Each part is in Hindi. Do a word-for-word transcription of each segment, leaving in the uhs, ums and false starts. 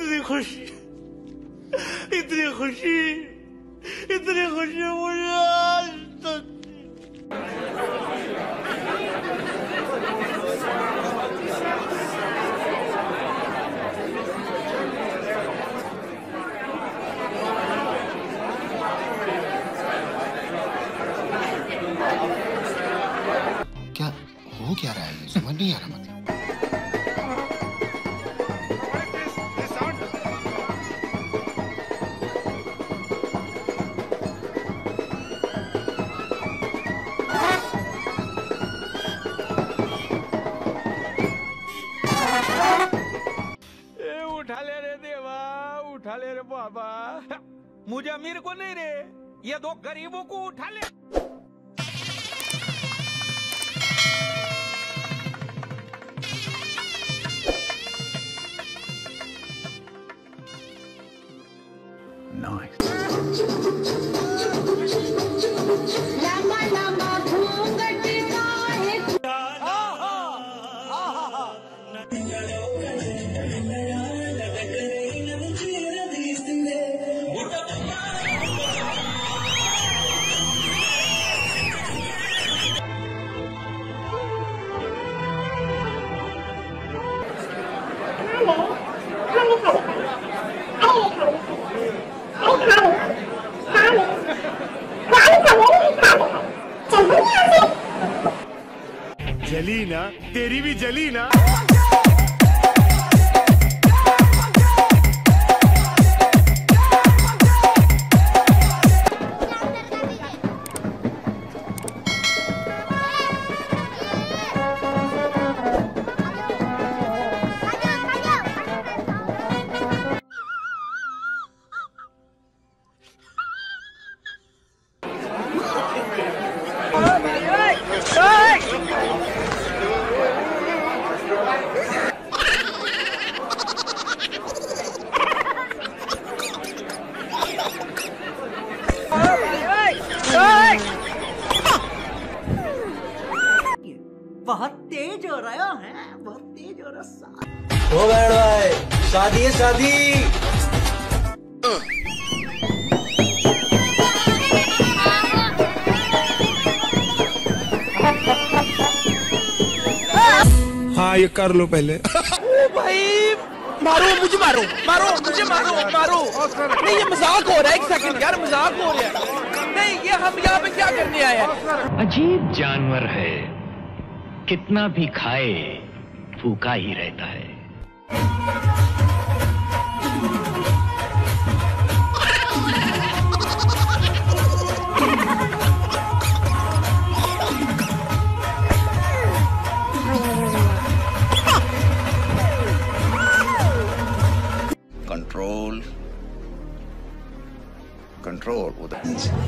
इतनी खुशी, इतनी खुशी, इतनी खुशी मुझे आज तक। क्या हो क्या रहा है, समझ नहीं आ रहा। मतलब उठा ले रे देवा, उठा ले रे बाबा, मुझे अमीर को नहीं रे, ये दो गरीबों को उठा ले। नाइस। लंबा लंबा घूंघट काहे जली ना, तेरी भी जली ना। बहुत तेज हो रहा है, बहुत तेज हो रहा ओ बहन भाई, शादी है शादी। हाँ ये कर लो पहले। ओ भाई मारो मुझे, मारो मारो मुझे, मारो मारो। नहीं ये मजाक हो रहा है, एक सेकंड यार, मजाक हो रहा है। नहीं ये हम यहाँ पे क्या करने आए हैं? अजीब जानवर है, कितना भी खाए भूखा ही रहता है। कंट्रोल कंट्रोल उधर।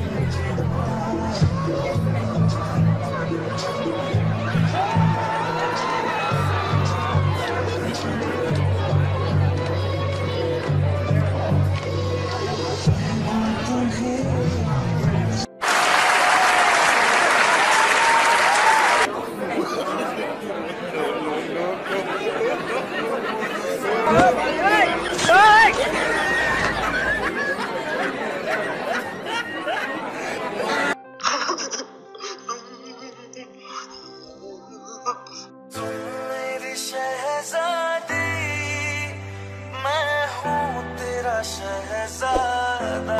मेरी शहजादी, मैं हूँ तेरा शहजादा।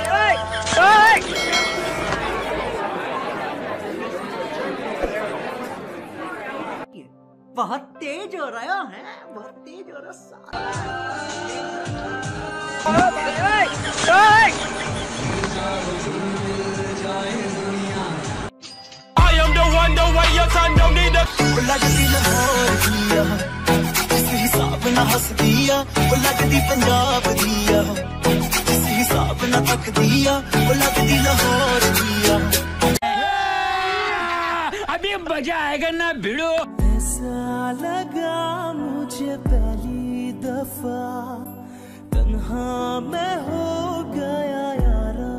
बहुत तेज हो रहा है, बहुत तेज हो रहा I am the one, the way your son don't need a लगती लाहौर दिया, किसी हिसाब ना हंस दिया, वो लगती पंजाब दिया, किसी हिसाब ना तक दिया, वो लगती लाहौर दिया। अभी मजा आएगा ना भिड़ो। ऐसा लगा मुझे पहली दफा, तन्हा मैं हो गया यारा।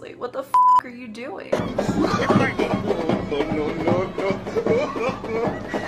seriously, what the f are you doing? No, no, no, no.